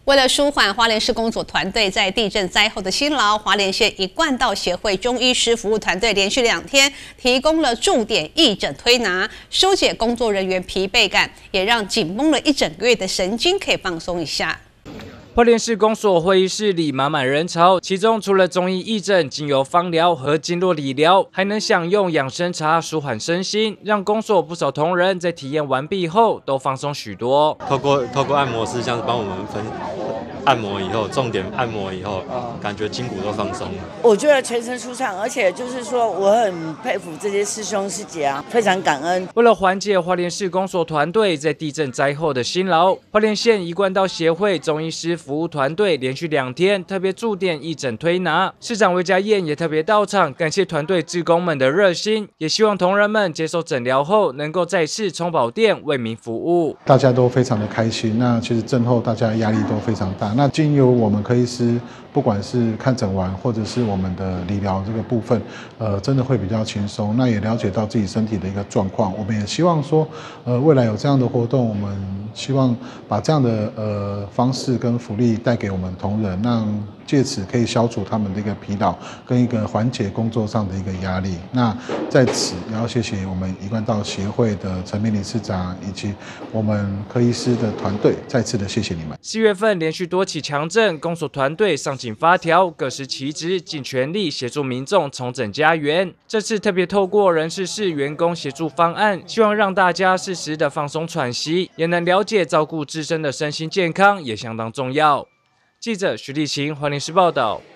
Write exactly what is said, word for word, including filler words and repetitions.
为了舒缓花莲市公所团队在地震灾后的辛劳，花莲县一贯道协会中医师服务团队连续两天提供了驻点义诊推拿，疏解工作人员疲惫感，也让紧绷了一整个月的神经可以放松一下。 花莲市公所会议室里满满人潮，其中除了中医义诊、精油芳疗和经络理疗，还能享用养生茶舒缓身心，让公所不少同仁在体验完毕后都放松许多。 透过透过按摩师，像是帮我们分按摩以后，重点按摩以后，感觉筋骨都放松了。 我觉得全身舒畅，而且就是说，我很佩服这些师兄师姐啊，非常感恩。 为了缓解花莲市公所团队在地震灾后的辛劳，花莲县一贯道协会中医师服务团队连续两天特别驻点义诊推拿，市长魏家燕也特别到场，感谢团队志工们的热心，也希望同仁们接受诊疗后能够再次充饱电，为民服务。 大家都非常的开心。那其实震后大家压力都非常大。那经由我们科医师，不管是看诊完或者是我们的理疗这个部分，呃，真的会比较轻松。那也了解到自己身体的一个状况。我们也希望说，呃，未来有这样的活动，我们希望把这样的呃方式跟福利带给我们同仁，让借此可以消除他们的一个疲劳，跟一个缓解工作上的一个压力。那在此也要谢谢我们一贯道协会的陈明理事长以及我们科医师的团队，再次的谢谢你们。 四月份连续多起强震，公所团队上紧发条，各司其职，尽全力协助民众重整家园。这次特别透过人事室员工协助方案，希望让大家适时的放松喘息，也能了解照顾自身的身心健康也相当重要。记者徐立晴，花莲市报道。